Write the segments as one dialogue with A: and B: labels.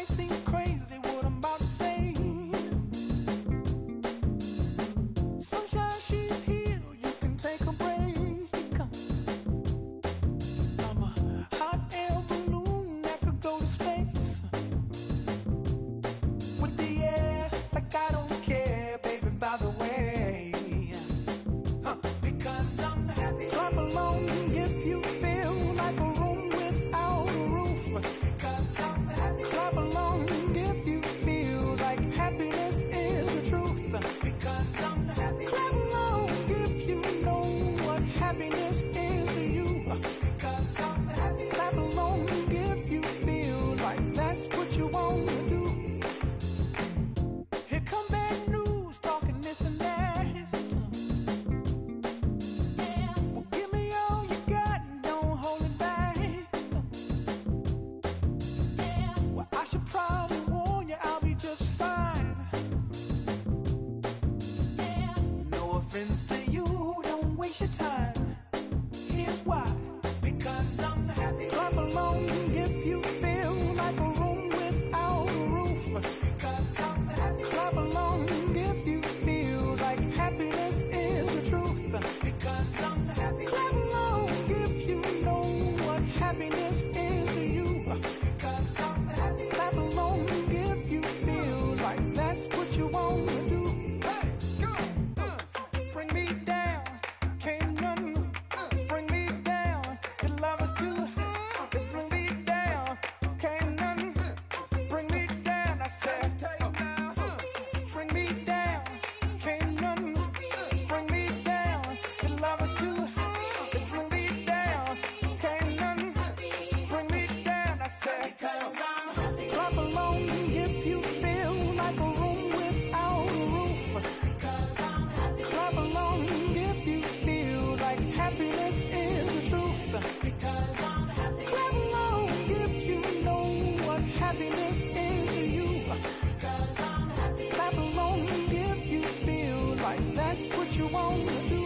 A: might seem crazy what I'm about to say. Sunshine, she's here, you can take a break. I'm a hot air balloon that could go to space. With the air, like I don't care, baby, by the way. Because I'm happy. Clap along if you feel like a room without a roof. Because I'm happy. Clap along if you feel like happiness is the truth. Because I'm happy. Clap along if you know what happiness is to you. Because I'm happy. Clap along if you feel like that's what you want to do. Here come bad news, talking this and that. Well, give me all you got and don't hold it back. Well, I should probably warn you, I'll be just fine. No offense to you, don't waste your time. Here's why. Because I'm happy. Clap along if you feel like a room without a roof. Because I'm happy. Clap along if you feel like happiness is the truth. Because I'm happy. Clap along if you know what happiness is to you. Because I'm happy. Clap along if you feel like that's what you want to do. Hey, go. Bring me down, can't none bring me down. Your love is too high. Bring me down, can't none bring me down. I said, bring me down, can't none bring me down. Your love is too high. Bring me down, can't none bring me down. I said, clap along if you feel like a room without a roof. Clap along if you feel like happiness is the truth. Clap along if you know what happiness is to you. Clap along if you feel like that's what you want to do.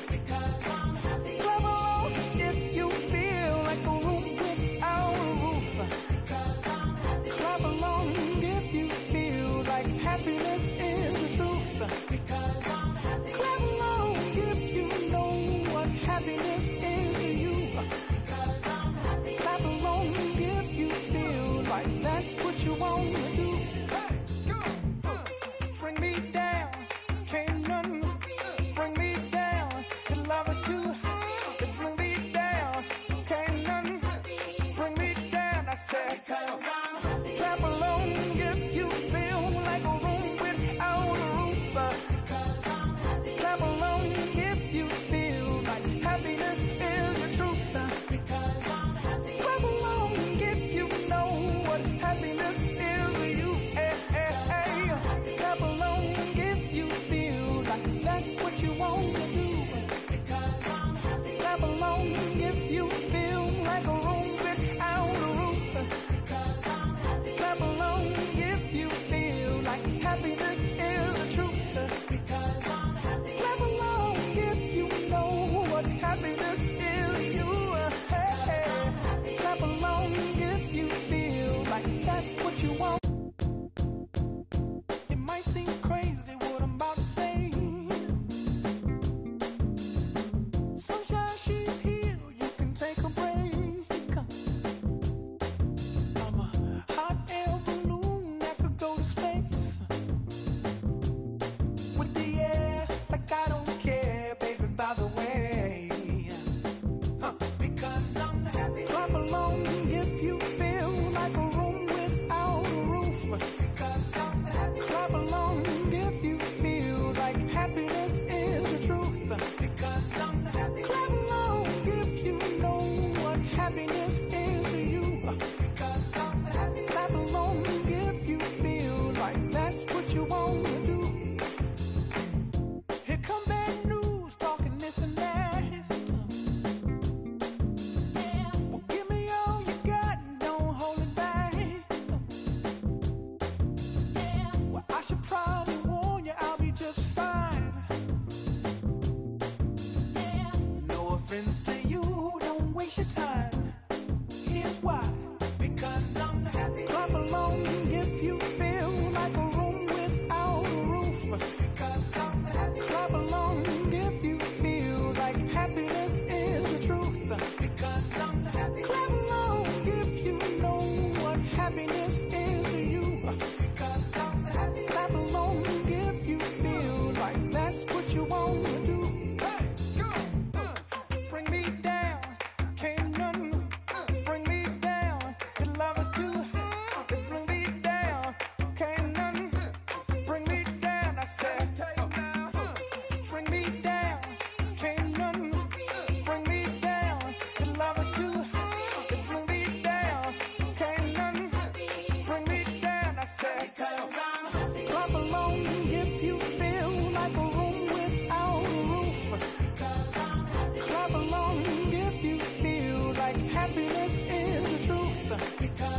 A: Clap along if you feel like a room without a roof. Clap along if you feel like happiness is the truth. Clap along if you know what happiness is to you. Clap along if you feel like that's what you want to do. Bring me down, can't none bring me down. Your love is too high. Bring me down, can't none bring me down. I said, clap along if you feel like a room without a roof. Clap along if you feel like happiness is the truth. Clap along if you know what happiness is to you. Clap along if you feel like that's what you want to do. Clap along if you feel like a room without a roof. Clap along if you feel like happiness is the truth. Clap along if you know what happiness is to you. Clap along if you feel like that's what you want. It might seem crazy what I'm about to say. Sunshine, she's here, you can take a break. I'm a hot air balloon that could go to space. With the air, like I don't care, baby, by the way. Because I'm happy. Clap along if you feel like a room without a roof. because